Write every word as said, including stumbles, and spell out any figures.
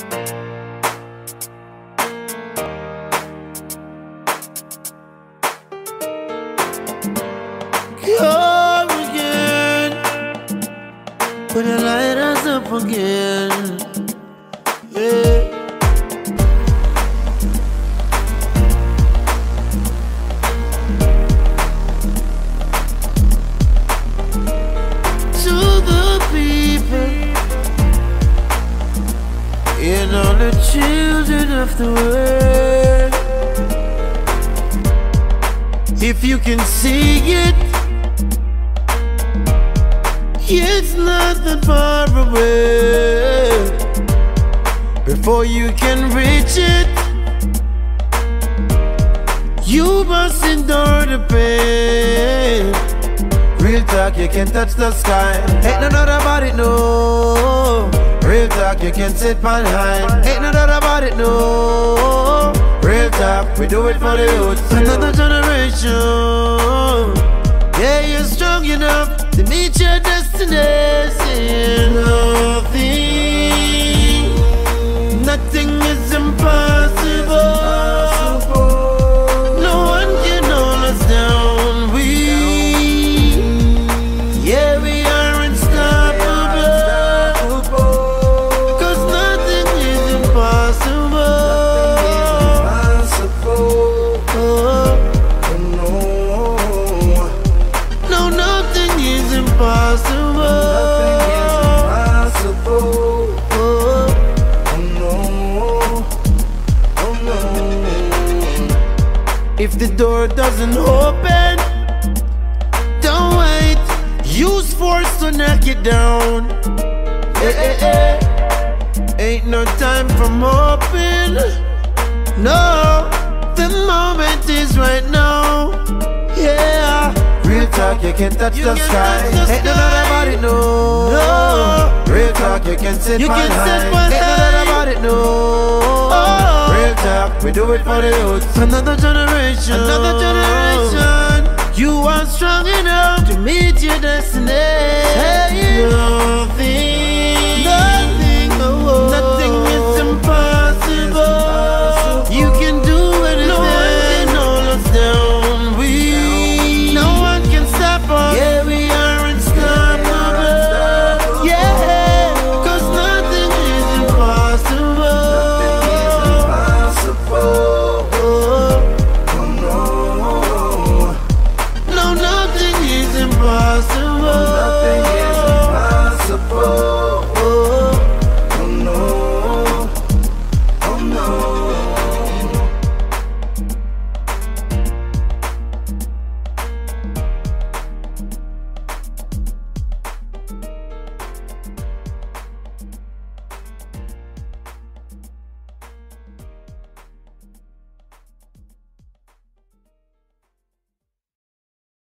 Come again, put the lighters up again. Yeah. To the people and all the children of the world, if you can see it, it's not that far away. Before you can reach it, you must endure the pain. Real talk, you can touch the sky. Ain't no doubt about it, no. Real talk, you can sit behind. Ain't no doubt about it, no. Real talk, we do it for the youth. Another generation. Yeah, you're strong enough to meet your destination. Nothing, nothing is impossible. No one can hold us down. We, yeah, we are unstoppable. Cause nothing is impossible. Oh. Impossible. Nothing is impossible. Oh. Oh no. Oh no. If the door doesn't open, don't wait. Use force to knock it down. Hey, hey, hey. Ain't no time for moping. No, the moment is right now. Yeah. Real talk, you can touch you the can sky. Touch the Ain't no doubt about it, no. no. Real talk, you can sit you can sit Ain't no doubt about it, no. Oh. Real talk, we do it for the youth. Another generation, another generation. You are strong enough to meet your destiny. Hey. Nothing